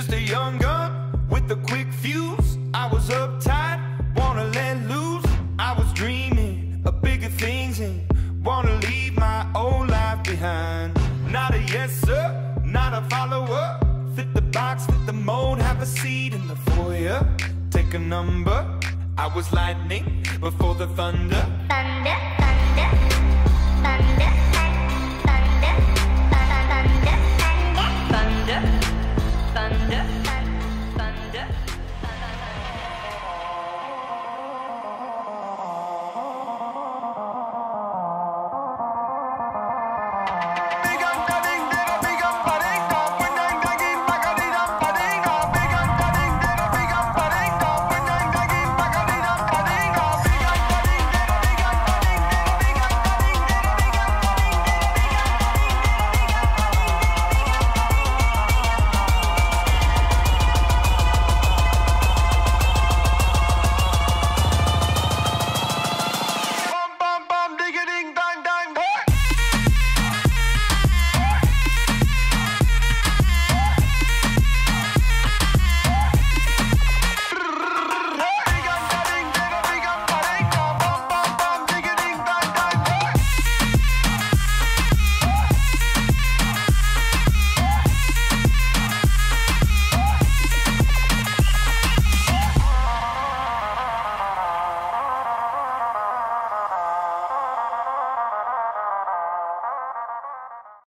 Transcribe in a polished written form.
just a young gun with a quick fuse. I was uptight, wanna let loose. I was dreaming of bigger things and wanna leave my old life behind. Not a yes sir, not a follower. Fit the box, fit the mold, have a seat in the foyer. Take a number. I was lightning before the thunder. Thunder.